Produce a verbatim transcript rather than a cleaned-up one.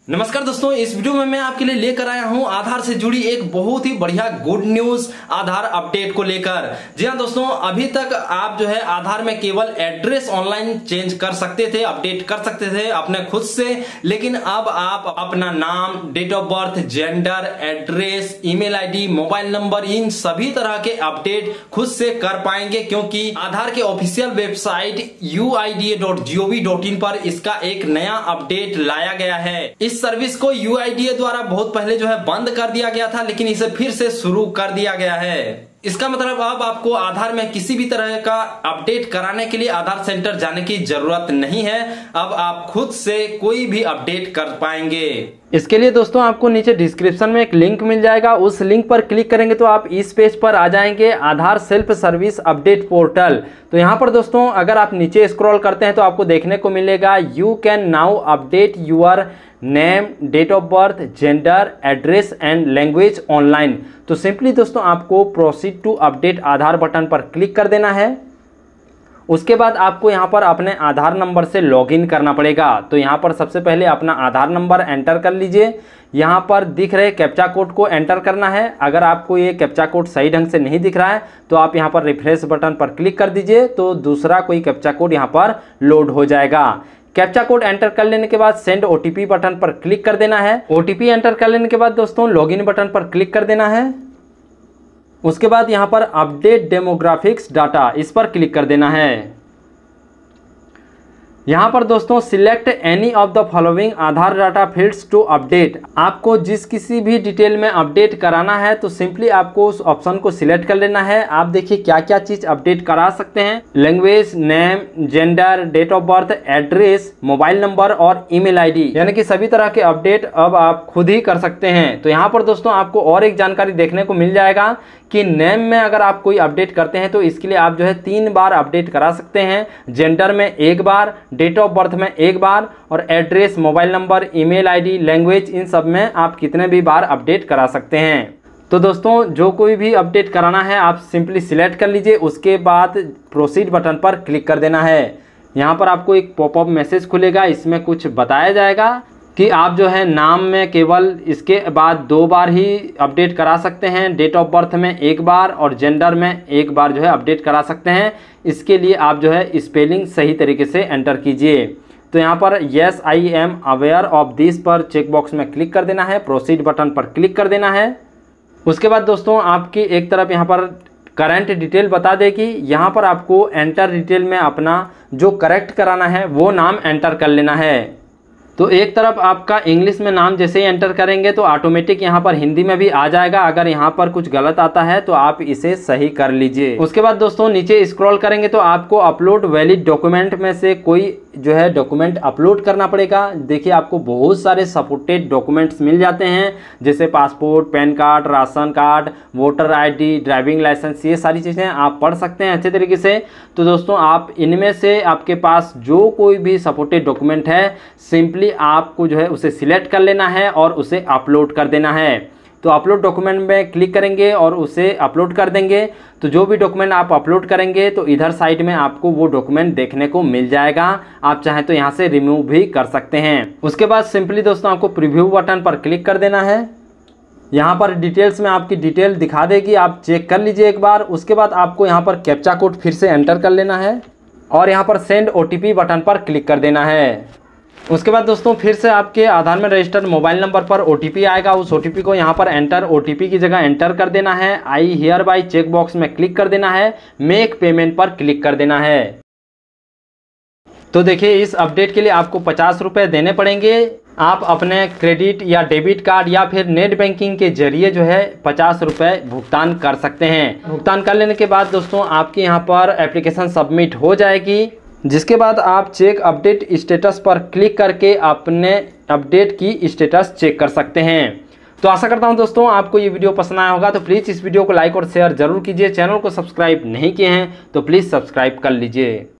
नमस्कार दोस्तों, इस वीडियो में मैं आपके लिए लेकर आया हूं आधार से जुड़ी एक बहुत ही बढ़िया गुड न्यूज आधार अपडेट को लेकर। जी हां दोस्तों, अभी तक आप जो है आधार में केवल एड्रेस ऑनलाइन चेंज कर सकते थे, अपडेट कर सकते थे अपने खुद से, लेकिन अब आप अपना नाम, date of birth, gender, address, email ID, mobile number, इन सभी तरह के अपडेट खुद से कर पाएंगे, क्योंकि आधार के official website U I D A dot G O V dot in पर इसका एक नया अपडेट लाया गया है। इस सर्विस को यू आई डी ए द्वारा बहुत पहले जो है बंद कर दिया गया था, लेकिन इसे फिर से शुरू कर दिया गया है। इसका मतलब अब आपको आधार में किसी भी तरह का अपडेट कराने के लिए आधार सेंटर जाने की जरूरत नहीं है। अब आप खुद से कोई भी अपडेट कर पाएंगे। इसके लिए दोस्तों आपको नीचे डिस्क्रिप्शन में एक लिंक मिल जाएगा, उस लिंक पर क्लिक करेंगे तो आप इस पेज पर आ जाएंगे, Aadhaar self service update portal. तो यहाँ पर दोस्तों अगर आप नीचे स्क्रॉल करते हैं तो आपको देखने को मिलेगा you can now update your name, date of birth, gender, address and language online. तो सिंपली दोस्तों आपको proceed to update Aadhaar button पर क्लिक कर देना है। उसके बाद आपको यहाँ पर अपने आधार नंबर से लॉगिन करना पड़ेगा। तो यहाँ पर सबसे पहले अपना आधार नंबर एंटर कर लीजिए। यहाँ पर दिख रहे कैप्चा कोड को एंटर करना है। अगर आपको ये कैप्चा कोड सही ढंग से नहीं दिख रहा है तो आप यहाँ पर रिफ्रेश बटन पर क्लिक कर दीजिए, तो दूसरा कोई कैप्चा कोड यहाँ पर लोड हो जाएगा। कैप्चा कोड एंटर कर लेने के बाद send O T P button पर क्लिक कर देना है। ओ टी पी एंटर कर लेने के बाद दोस्तों लॉगिन बटन पर क्लिक कर देना है। उसके बाद यहाँ पर अपडेट डेमोग्राफिक्स डाटा, इस पर क्लिक कर देना है। यहाँ पर दोस्तों select any of the following Aadhaar data fields to update. आपको जिस किसी भी डिटेल में अपडेट कराना है तो सिंपली आपको उस ऑप्शन को सिलेक्ट कर लेना है। आप देखिए क्या क्या चीज अपडेट करा सकते हैं: language, name, gender, date of birth, address, mobile number और ईमेल आईडी, यानी कि सभी तरह के अपडेट अब आप खुद ही कर सकते हैं। तो यहाँ पर दोस्तों आपको और एक जानकारी देखने को मिल जाएगा कि नेम में अगर आप कोई अपडेट करते हैं तो इसके लिए आप जो है तीन बार अपडेट करा सकते हैं, जेंडर में एक बार, डेट ऑफ बर्थ में एक बार और address, mobile number, email ID, language, इन सब में आप कितने भी बार अपडेट करा सकते हैं। तो दोस्तों जो कोई भी अपडेट कराना है आप सिंपली सिलेक्ट कर लीजिए, उसके बाद प्रोसीड बटन पर क्लिक कर देना है। यहाँ पर आपको एक पॉपअप मैसेज खुलेगा, इसमें कुछ बताया जाएगा कि आप जो है नाम में केवल इसके बाद दो बार ही अपडेट करा सकते हैं, डेट ऑफ बर्थ में एक बार और जेंडर में एक बार जो है अपडेट करा सकते हैं। इसके लिए आप जो है स्पेलिंग सही तरीके से एंटर कीजिए। तो यहाँ पर yes I am aware of this पर चेक बॉक्स में क्लिक कर देना है, प्रोसीड बटन पर क्लिक कर देना है। उसके बाद दोस्तों आपकी एक तरफ यहाँ पर करंट डिटेल बता देगी, यहाँ पर आपको एंटर डिटेल में अपना जो करेक्ट कराना है वो नाम एंटर कर लेना है। तो एक तरफ आपका इंग्लिश में नाम जैसे ही एंटर करेंगे तो ऑटोमेटिक यहाँ पर हिंदी में भी आ जाएगा। अगर यहाँ पर कुछ गलत आता है तो आप इसे सही कर लीजिए। उसके बाद दोस्तों नीचे स्क्रॉल करेंगे तो आपको अपलोड वैलिड डॉक्यूमेंट में से कोई जो है डॉक्यूमेंट अपलोड करना पड़ेगा। देखिए आपको बहुत सारे सपोर्टेड डॉक्यूमेंट्स मिल जाते हैं, जैसे passport, PAN card, ration card, voter ID, driving licence, ये सारी चीज़ें आप पढ़ सकते हैं अच्छे तरीके से। तो दोस्तों आप इनमें से आपके पास जो कोई भी सपोर्टेड डॉक्यूमेंट है सिंपली आपको जो है उसे सिलेक्ट कर लेना है और उसे अपलोड कर देना है। तो अपलोड डॉक्यूमेंट में क्लिक करेंगे और उसे अपलोड कर देंगे। तो जो भी डॉक्यूमेंट आप अपलोड करेंगे तो इधर साइड में आपको वो डॉक्यूमेंट देखने को मिल जाएगा। आप चाहें तो यहाँ से रिमूव भी कर सकते हैं। उसके बाद सिंपली दोस्तों आपको प्रीव्यू बटन पर क्लिक कर देना है। यहाँ पर डिटेल्स में आपकी डिटेल दिखा देगी, आप चेक कर लीजिए एक बार। उसके बाद आपको यहाँ पर कैप्चा कोड फिर से एंटर कर लेना है और यहाँ पर send O T P button पर क्लिक कर देना है। उसके बाद दोस्तों फिर से आपके आधार में रजिस्टर्ड मोबाइल नंबर पर ओ टी पी आएगा, उस ओ टी पी को यहाँ पर एंटर ओ टी पी की जगह एंटर कर देना है। I hereby check box में क्लिक कर देना है, मेक पेमेंट पर क्लिक कर देना है। तो देखिए इस अपडेट के लिए आपको पचास रुपये देने पड़ेंगे। आप अपने क्रेडिट या डेबिट कार्ड या फिर नेट बैंकिंग के जरिए जो है पचास रुपये भुगतान कर सकते हैं। भुगतान कर लेने के बाद दोस्तों आपके यहाँ पर एप्लीकेशन सबमिट हो जाएगी, जिसके बाद आप चेक अपडेट स्टेटस पर क्लिक करके अपने अपडेट की स्टेटस चेक कर सकते हैं। तो आशा करता हूं दोस्तों आपको ये वीडियो पसंद आया होगा। तो प्लीज़ इस वीडियो को लाइक और शेयर जरूर कीजिए। चैनल को सब्सक्राइब नहीं किए हैं तो प्लीज़ सब्सक्राइब कर लीजिए।